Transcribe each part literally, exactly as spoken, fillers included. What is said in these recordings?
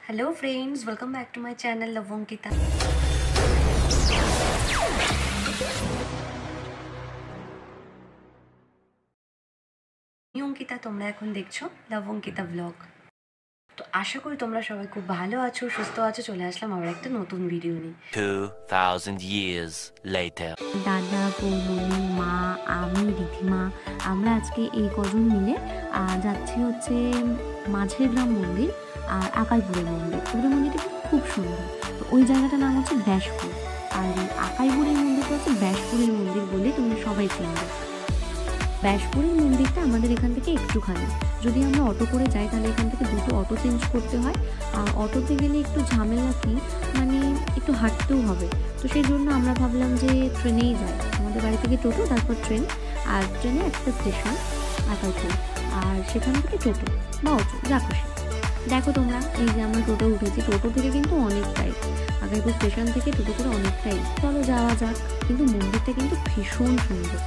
Hello friends, welcome back to my channel Love Ankita. আমি অঙ্কিতা, তোমরা এখন দেখছো লাভ অঙ্কিতা ব্লগ। তো আশা করি তোমরা সবাই খুব ভালো আছো, সুস্থ আছো। চলে আসলাম আবার একটা নতুন ভিডিও নিয়ে। two thousand years later. দাদা, বৌমনি, মা, আমি, রিধিমা, আমরা আজকে এই কজন মিলে যাচ্ছি হচ্ছে মাঝের গ্রাম মন্দির আর আকাইপুরের মন্দির। পুরো মন্দিরটা খুব সুন্দর। তো ওই জায়গাটার নাম হচ্ছে ব্যাসপুর, আর এই আকাইপুরের মন্দিরটা হচ্ছে ব্যাসপুরের মন্দির বলে তোমরা সবাই চিনবে। ব্যাসপুরের মন্দিরটা আমাদের এখান থেকে একটুখানি, যদি আমরা অটো করে যাই তাহলে এখান থেকে দুটো অটো চেঞ্জ করতে হয়, আর অটোতে গেলে একটু ঝামেলা, কি মানে একটু হাঁটতেও হবে। তো সেই জন্য আমরা ভাবলাম যে ট্রেনেই যাই। আমাদের বাড়ি থেকে টোটো, তারপর ট্রেন, আর ট্রেনে একটা স্টেশন আকাইপুর, আর সেখান থেকে টোটো বা অটো যা খুশি। দেখো তোমরা, এই যে আমরা টোটো উঠেছি, টোটো থেকে কিন্তু অনেকটাই, আকাইপুর স্টেশন থেকে টোটো করে অনেকটাই। চলো যাওয়া যাক। কিন্তু মন্দিরটা কিন্তু ভীষণ সুন্দর।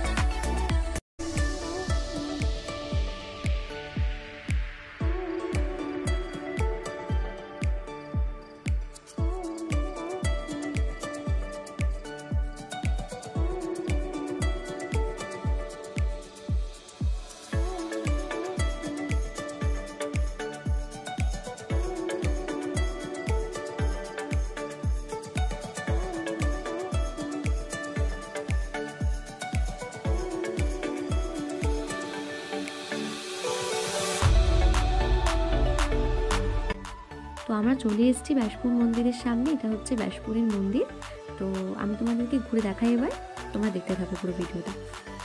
তো আমরা চলে এসেছি ব্যাসপুর মন্দিরের সামনে। এটা হচ্ছে ব্যাসপুরের মন্দির। তো আমি তোমাদেরকে ঘুরে দেখাই, এবার তোমরা দেখতে থাকো পুরো ভিডিওটা।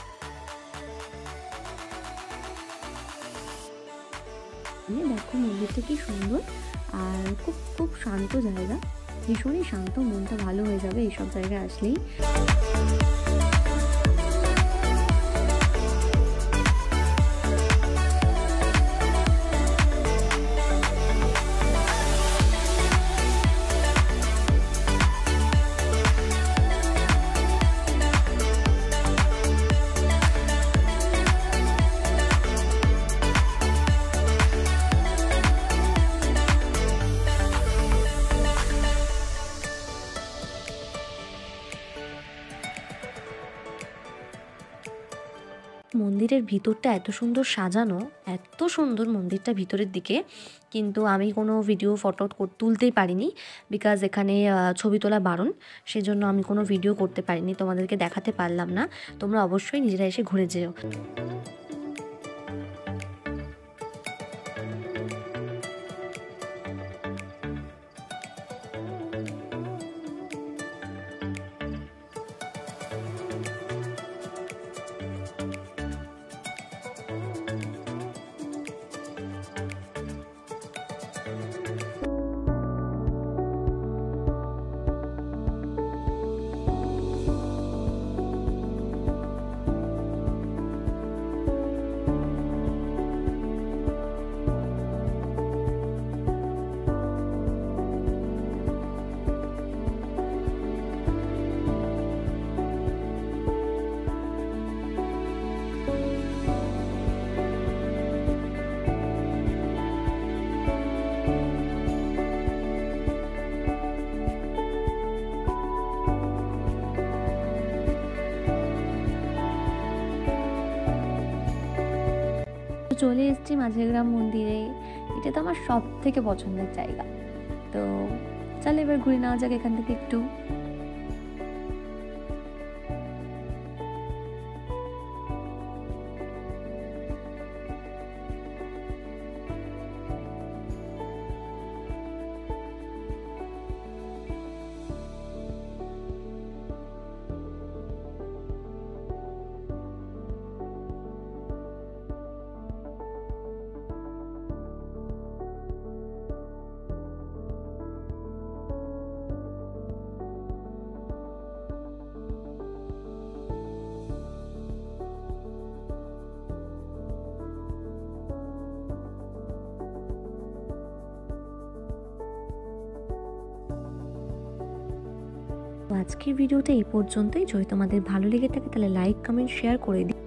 দেখো মন্দিরটা কি সুন্দর, আর খুব খুব শান্ত জায়গা, ভীষণই শান্ত, মনটা ভালো হয়ে যাবে এইসব জায়গায় আসলেই। মন্দিরের ভিতরটা এত সুন্দর সাজানো, এত সুন্দর মন্দিরটা ভিতরের দিকে, কিন্তু আমি কোনো ভিডিও ফটো তুলতেই পারিনি, বিকজ এখানে ছবি তোলা বারণ। সেজন্য আমি কোনো ভিডিও করতে পারিনি, তোমাদেরকে দেখাতে পারলাম না। তোমরা অবশ্যই নিজেরা এসে ঘুরে যেও। চলে এসেছি মাঝের গ্রাম মন্দিরে। এটা তো আমার সব থেকে পছন্দের জায়গা। তো চলো এবার ঘুরে নেওয়া যাক এখান থেকে একটু। আজকের ভিডিওটা এই পর্যন্তই। যদি তোমাদের ভালো লেগে থাকে তাহলে লাইক, কমেন্ট, শেয়ার করে দিই।